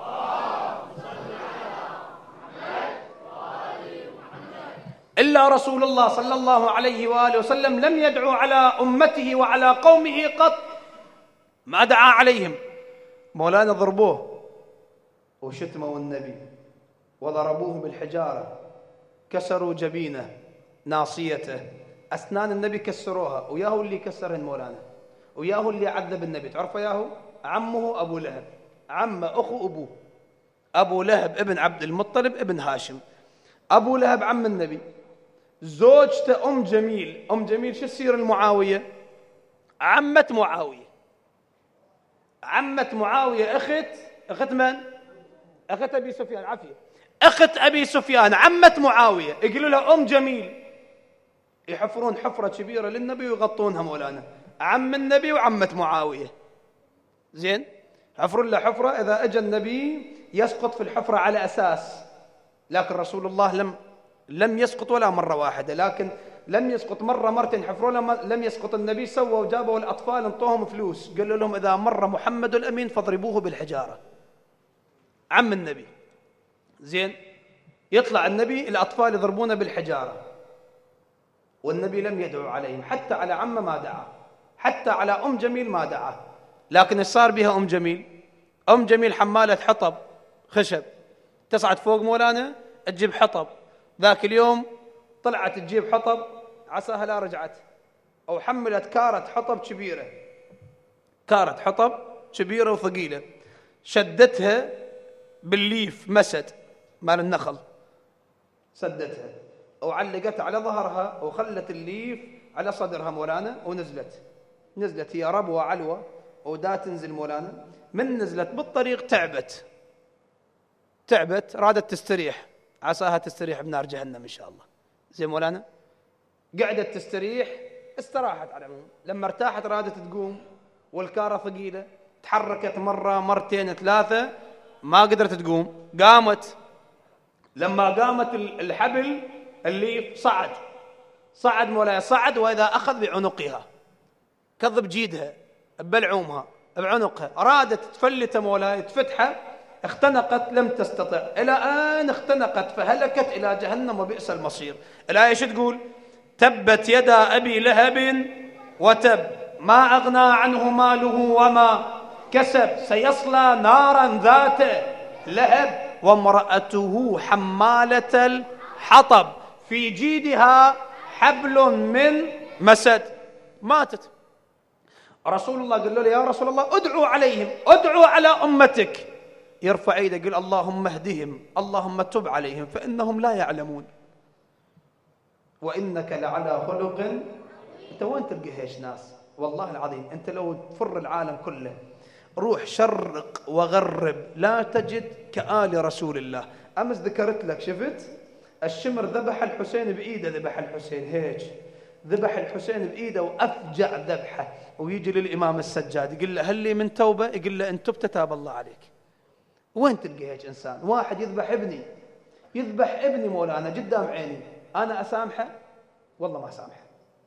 A: إلا رسول الله صلى الله عليه وآله وسلم لم يدعو على أمته وعلى قومه قط، ما دعا عليهم. مولانا ضربوه وشتموا النبي وضربوه بالحجارة، كسروا جبينه، ناصيته، أسنان النبي كسروها، وياهو اللي كسرهن مولانا، وياهو اللي عذب النبي. تعرفوا ياهو؟ عمه أبو لهب، عمه أخو أبوه. أبو لهب ابن عبد المطلب ابن هاشم. أبو لهب عم النبي، زوجته أم جميل. أم جميل شو تصير؟ المعاوية، عمة معاوية. عمة معاوية أخت أخت من؟ أخت أبي سفيان، عافية، أخت أبي سفيان، عمة معاوية. يقولوا لها أم جميل، يحفرون حفرة كبيرة للنبي ويغطونها مولانا، عم النبي وعمة معاوية. زين، حفروا له حفرة، إذا أجى النبي يسقط في الحفرة على أساس. لكن رسول الله لم لم يسقط ولا مرة واحدة، لكن لم يسقط مرة مرتين حفروا له، لم يسقط النبي. سووا وجابوا الأطفال انطوهم فلوس، قالوا لهم إذا مر محمد الأمين فاضربوه بالحجارة، عم النبي. زين، يطلع النبي الأطفال يضربونه بالحجارة، والنبي لم يدعو عليهم، حتى على عمه ما دعا، حتى على أم جميل ما دعا. لكن ايش صار بها أم جميل؟ أم جميل حمالة حطب خشب، تصعد فوق مولانا تجيب حطب. ذاك اليوم طلعت تجيب حطب، عساها لا رجعت، أو حملت كارة حطب كبيرة، كارة حطب كبيرة وثقيلة، شدتها بالليف مسد مال النخل، سدتها وعلقتها على ظهرها وخلت الليف على صدرها مولانا، ونزلت نزلت هي ربوة علوة ودا تنزل مولانا، من نزلت بالطريق تعبت تعبت رادت تستريح، عساها تستريح بنار جهنم إن شاء الله. زي مولانا قعدت تستريح، استراحت على العموم. لما ارتاحت رادت تقوم والكارة ثقيلة، تحركت مرة مرتين ثلاثة ما قدرت تقوم، قامت. لما قامت الحبل اللي صعد صعد مولاي صعد، وإذا أخذ بعنقها كذب جيدها ببلعومها بعنقها، أرادت تفلت مولاي تفتحه، اختنقت لم تستطع، إلى أن اختنقت فهلكت إلى جهنم وبئس المصير. الآية ايش تقول؟ تبت يدا أبي لهب وتب ما أغنى عنه ماله وما كسب سيصلى نارا ذات لهب وامرأته حمالة الحطب في جيدها حبل من مسد. ماتت. رسول الله قال له يا رسول الله ادعوا عليهم، ادعوا على أمتك. يرفع يده يقول اللهم اهدهم، اللهم تب عليهم فإنهم لا يعلمون. وإنك لعلى خلق. أنت وين تلقى هيش ناس؟ والله العظيم أنت لو تفر العالم كله، روح شرق وغرب، لا تجد كآل رسول الله. أمس ذكرت لك، شفت الشمر ذبح الحسين بإيده، ذبح الحسين هيك، ذبح الحسين بإيده وأفجع ذبحه. ويجي للإمام السجاد يقول له هل لي من توبة؟ يقول له إن تبت تاب الله عليك. وين تلقى هيك إنسان؟ واحد يذبح ابني، يذبح ابني مولانا قدام عيني، أنا أسامحه؟ والله ما أسامحه.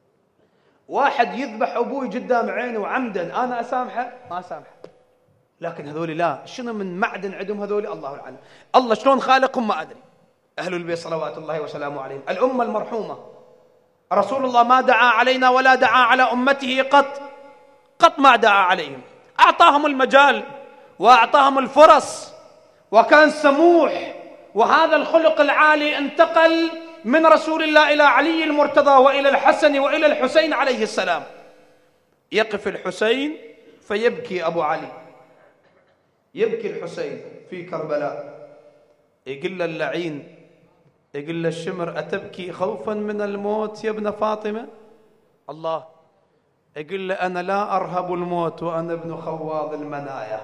A: واحد يذبح أبوي قدام عيني وعمدا، أنا أسامحه؟ ما أسامحه. لكن هذول لا، شنو من معدن عندهم هذول؟ الله أعلم. الله شلون خالقهم ما أدري. أهل البيت صلوات الله وسلامه عليهم، الأمة المرحومة. رسول الله ما دعا علينا ولا دعا على أمته قط قط، ما دعا عليهم، أعطاهم المجال وأعطاهم الفرص وكان سموح. وهذا الخلق العالي انتقل من رسول الله إلى علي المرتضى وإلى الحسن وإلى الحسين عليه السلام. يقف الحسين فيبكي أبو علي، يبكي الحسين في كربلاء، يقول له اللعين، يقول له الشمر أتبكي خوفا من الموت يا ابن فاطمة؟ الله يقول له أنا لا أرهب الموت وأنا ابن خواض المنايا،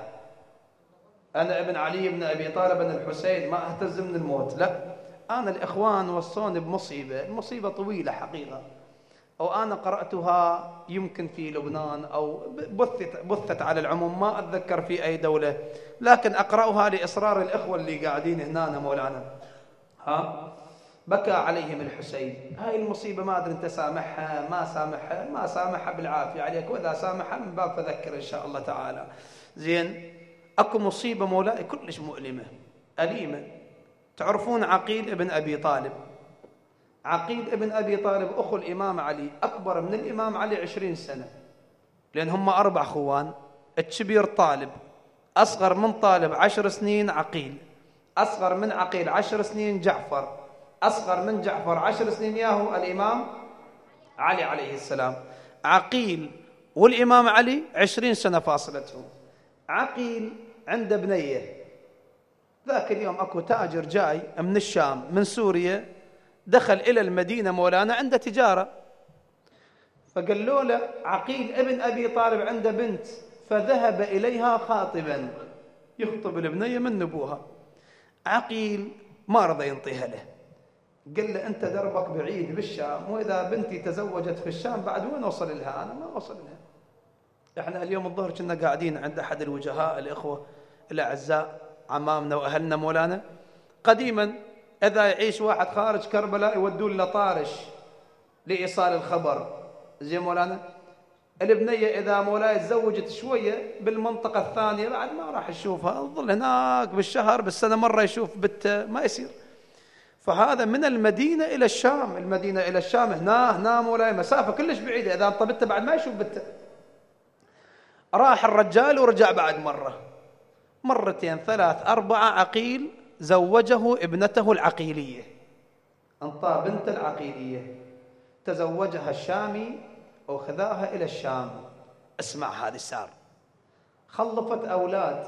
A: أنا ابن علي بن أبي طالب بن الحسين، ما أهتز من الموت. لا، أنا الإخوان وصوني بمصيبة، المصيبة طويلة حقيقة، أو أنا قرأتها يمكن في لبنان أو بثت, بثت على العموم، ما أتذكر في أي دولة، لكن أقرأها لإصرار الإخوة اللي قاعدين هنا مولانا. ها بكى عليهم الحسين. هاي المصيبة ما أدري أنت سامحها ما سامحها، ما سامحها بالعافية عليك، وإذا سامحها من باب فذكر إن شاء الله تعالى. زين، أكو مصيبة مولاي كلش مؤلمة أليمة. تعرفون عقيل ابن أبي طالب؟ عقيل ابن أبي طالب أخو الإمام علي، أكبر من الإمام علي عشرين سنة، لأن هم أربع خوان. الكبير طالب، أصغر من طالب عشر سنين عقيل، أصغر من عقيل عشر سنين جعفر، أصغر من جعفر عشر سنين ياهو الإمام علي عليه السلام. عقيل والإمام علي عشرين سنة فاصلتهم. عقيل عنده بنية، ذاك اليوم أكو تاجر جاي من الشام من سوريا، دخل إلى المدينة مولانا عنده تجارة، فقالوا له عقيل ابن أبي طالب عنده بنت، فذهب إليها خاطبا يخطب البنية من أبوها. عقيل ما رضى ينطيها له، قال له أنت دربك بعيد بالشام، وإذا بنتي تزوجت في الشام بعد وين أوصل لها؟ أنا ما أوصل لها. إحنا اليوم الظهر كنا قاعدين عند أحد الوجهاء الإخوة الأعزاء عمامنا وأهلنا مولانا، قديما إذا يعيش واحد خارج كربلاء يودون له طارش لإيصال الخبر. زي مولانا البنية إذا مولاي تزوجت شوية بالمنطقة الثانية بعد ما راح يشوفها، تظل هناك بالشهر بالسنة مرة يشوف بت، ما يصير. فهذا من المدينة إلى الشام، المدينة إلى الشام هنا هنا مولاي مسافة كلش بعيدة، إذا انطبت بعد ما يشوف بت. راح الرجال ورجع بعد مرة مرتين ثلاث أربعة. عقيل زوجه ابنته العقيلية، انطى بنت العقيلية، تزوجها الشامي وخذاها إلى الشام. اسمع هذه السار، خلفت أولاد،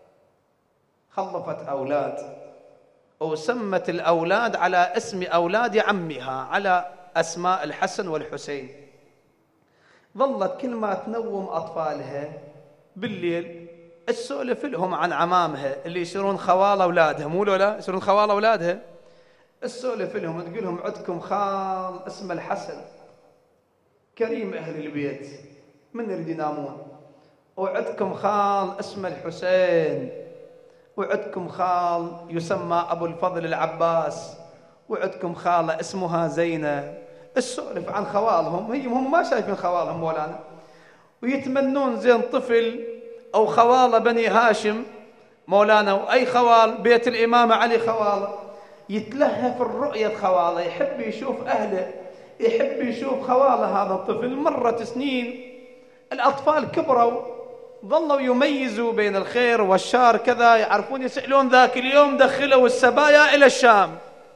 A: خلفت أولاد وسمت الأولاد على اسم أولاد عمها، على أسماء الحسن والحسين. ظلت كل ما تنوم أطفالها بالليل تسولف لهم عن عمامها اللي يصيرون خوال أولادها، مو لا يصيرون خوال أولادها، تسولف لهم تقول لهم عندكم خال اسمه الحسن كريم أهل البيت من يريد ينامون، وعندكم خال اسمه الحسين، وعندكم خال يسمى أبو الفضل العباس، وعندكم خالة اسمها زينب. السولف عن خوالهم، هي هم ما شايفين خوالهم مولانا، ويتمنون زين طفل أو خوالة بني هاشم مولانا، وأي خوال بيت الإمام علي خوالة، يتلهى في الرؤية خوالة، يحب يشوف أهله، يحب يشوف خوالة هذا الطفل. مرت سنين، الأطفال كبروا، ظلوا يميزوا بين الخير والشر كذا، يعرفون يسألون. ذاك اليوم دخلوا السبايا إلى الشام،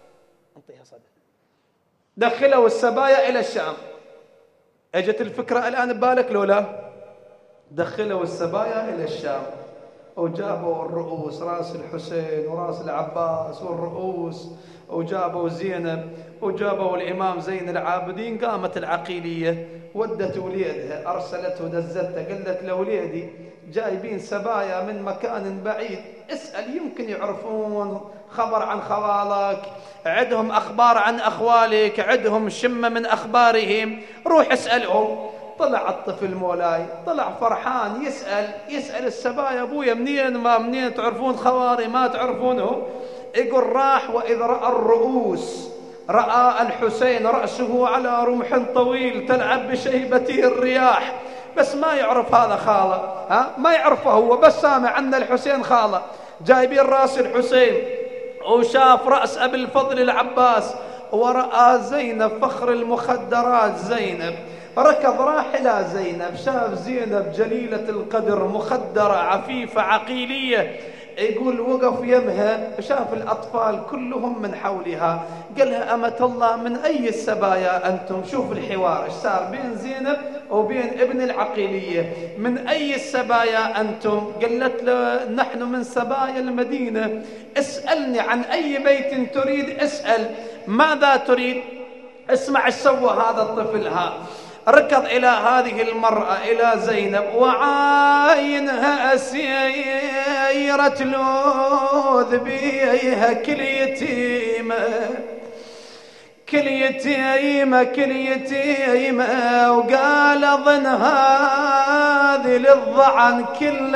A: دخلوا السبايا إلى الشام. اجت الفكرة الآن ببالك لولا؟ دخلوا السبايا إلى الشام وجابوا الرؤوس، راس الحسين وراس العباس والرؤوس، وجابوا زينب وجابوا الإمام زين العابدين. قامت العقيلية ودت وليدها، أرسلته دزته، قالت لوليدي جايبين سبايا من مكان بعيد، اسأل يمكن يعرفون خبر عن خوالك، عندهم أخبار عن أخوالك، عندهم شمة من أخبارهم، روح اسألهم. طلع الطفل مولاي، طلع فرحان يسأل يسأل السبايا أبويا منين ما منين تعرفون خواري ما تعرفونه؟ يقول راح وإذ رأى الرؤوس، رأى الحسين رأسه على رمح طويل تلعب بشيبته الرياح، بس ما يعرف هذا خاله، ها ما يعرفه هو، بس سامع أن الحسين خاله. جايبين راس الحسين، وشاف رأس أبي الفضل العباس، ورأى زينب فخر المخدرات زينب، ركض راح إلى زينب، شاف زينب جليلة القدر مخدرة عفيفة عقيلية، يقول وقف يمها، شاف الأطفال كلهم من حولها، قال لها أمة الله من أي السبايا أنتم؟ شوف الحوار ايش صار بين زينب وبين ابن العقيلية، من أي السبايا أنتم؟ قالت له نحن من سبايا المدينة، اسألني عن أي بيت تريد، اسأل ماذا تريد. اسمع ايش سوى هذا الطفل، ها ركض إلى هذه المرأة إلى زينب، وعاينها أسيرة لوذ بيها كل يتيمة كل يتيمة كل يتيمة، وقال أظن هذه للضعن كل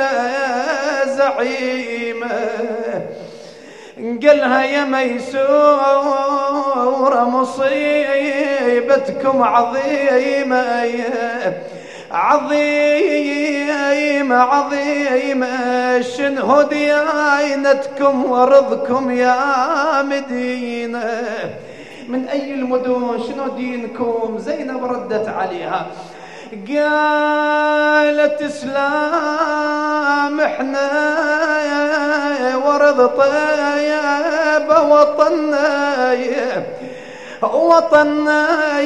A: زعيمة. قالها يا ميسورة مصيبتكم عظيمة عظيمة عظيمة، شنو ديانتكم ورضكم يا مدينة؟ من أي المدن شنو دينكم؟ زينب ردت عليها قالت اسلام احنا ورض طيب وطننا وطننا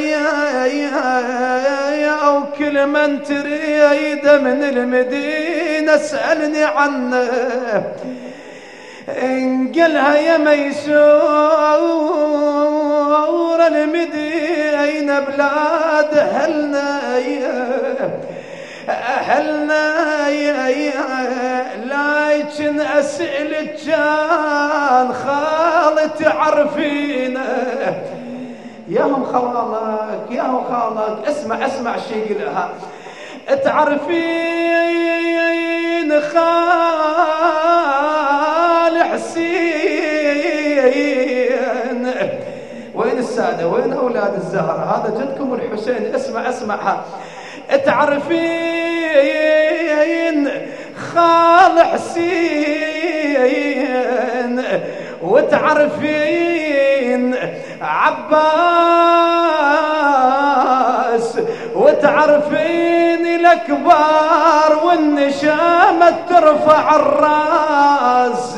A: يا وكل من تريد من المدينة اسألني عنه. انقلها يا ميسور المدينة بلاد أهلنا أهلنا لكن أسألك كان خالة تعرفينا ياهم خوالك ياهم خالك. اسمع اسمع شي يقولها، تعرفين خال حسين؟ وين السادة وين أولاد الزهرة؟ هذا جدكم الحسين. اسمع اسمعها، تعرفين خال حسين وتعرفين عباس وتعرفين الأكبار والنشامة ترفع الراس،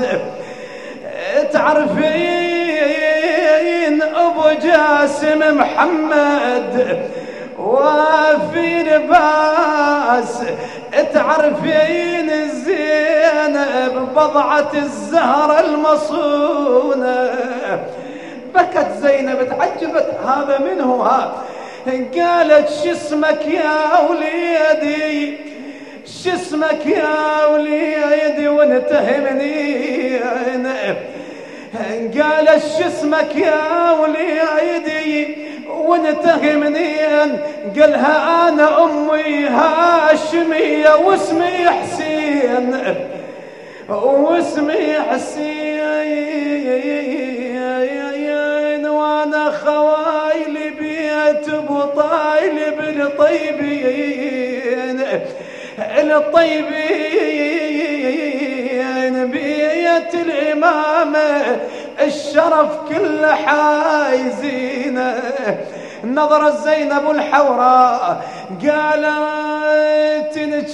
A: تعرفين أبو جاسم محمد وفي لباس، تعرفين الزينب بضعة الزهرة المصونة. بكت زينب تعجبت هذا منه ها، قالت شو اسمك يا وليدي؟ شو اسمك يا وليدي وانته منين؟ قال شو اسمك يا وليدي وانته منين؟ قالها انا امي هاشمية واسمي حسين واسمي حسين وانا خوايلي بيت ابو طالب الطيبين الطيبين بيت الامامه الشرف كل حايزينه. نظرت زينب الحوراء قالت إن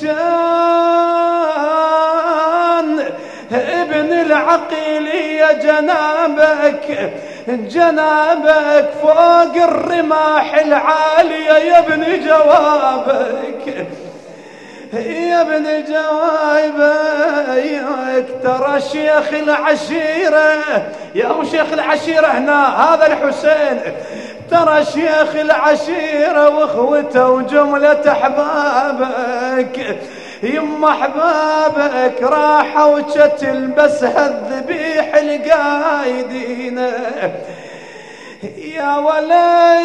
A: كان ابن العقيلية جنابك جنابك فوق الرماح العالية يا ابن جوابك يا ابن جوابك. ترى شيخ العشيرة يا هو شيخ العشيرة هنا هذا الحسين، ترى شيخ العشيرة واخوته وجملة احبابك يما احبابك راحوا وشتل بس هالذبيح القايدين. يا ولد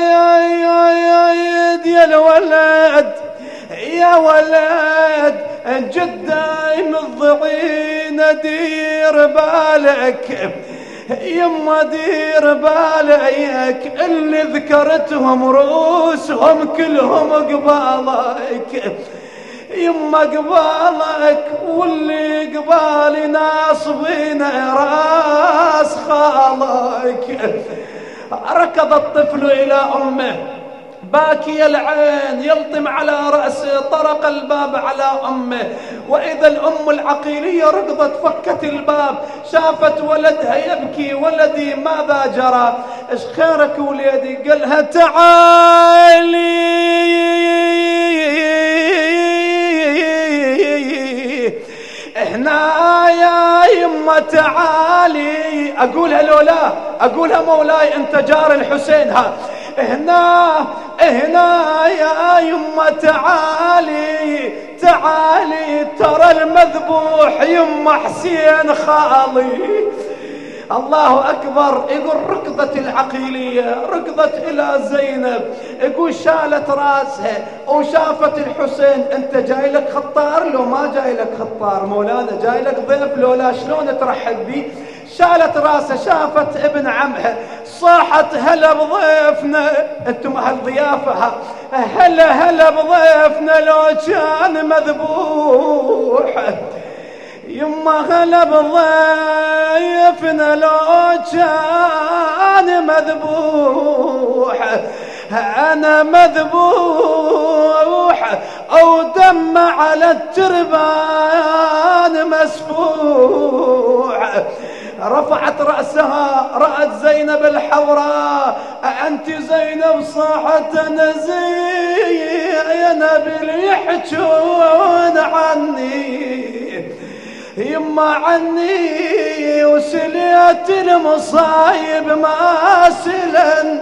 A: يا الولد يا ولد جدايم الضعينة دير بالك يما دير بالك اللي ذكرتهم رؤوسهم كلهم قبالك يما قبالك واللي قبالي ناصبين راس خالك. ركض الطفل إلى أمه باكي العين يلطم على رأسه، طرق الباب على أمه وإذا الأم العقيلية ركضت فكت الباب شافت ولدها يبكي. ولدي ماذا جرى؟ إيش خيرك وليدي؟ قالها تعالي هنا يا يما تعالي. أقولها لولا أقولها مولاي أنت جار الحسين ها هنا هنا يا يما تعالي تعالي ترى المذبوح يما حسين خالي. الله أكبر. يقول ركضت العقيلية ركضت إلى زينب يقول شالت راسها وشافت الحسين. أنت جاي لك خطار لو ما جاي لك خطار مولانا جاي لك ضيف لولا شلون ترحب بي؟ شالت راسها شافت ابن عمها صاحت هلا بضيفنا. انتم اهل ضيافه هلا هلا بضيفنا لو كان مذبوح يما هلا بضيفنا لو كان مذبوح. انا مذبوح او دم على التربان مسفوح. رفعت رأسها رأت زينب الحوراء أنت زينب؟ صاحت أنا زينب اللي يحجون عني يما عني وسليت المصايب ماسلا.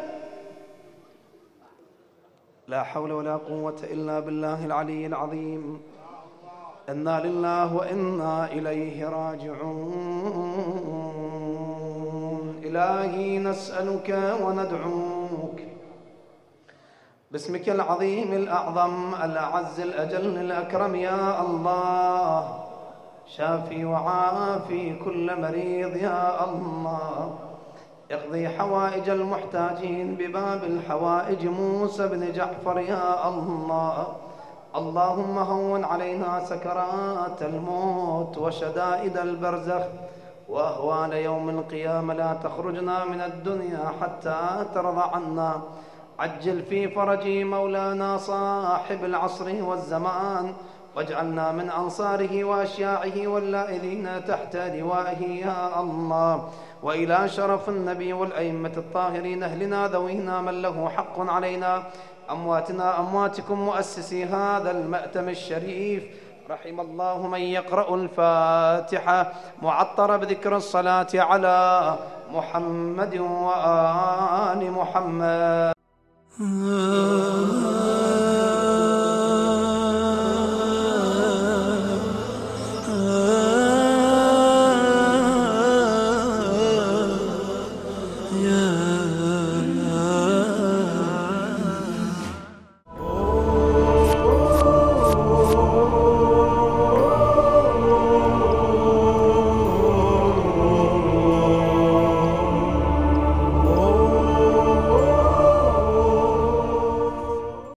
A: لا حول ولا قوة إلا بالله العلي العظيم. إنا لله وإنا إليه راجعون. إلهي نسألك وندعوك باسمك العظيم الأعظم الأعز الأجل الأكرم يا الله. شافي وعافي كل مريض يا الله. اقضي حوائج المحتاجين بباب الحوائج موسى بن جعفر يا الله. اللهم هون علينا سكرات الموت وشدائد البرزخ وأهوال يوم القيامة. لا تخرجنا من الدنيا حتى ترضى عنا. عجل في فرج مولانا صاحب العصر والزمان واجعلنا من أنصاره وأشياعه واللائذين تحت لوائه يا الله. وإلى شرف النبي والأئمة الطاهرين أهلنا ذوينا من له حق علينا أمواتنا أمواتكم مؤسسي هذا المأتم الشريف. رحم الله من يقرأ الفاتحة معطر بذكر الصلاة على محمد وآل محمد.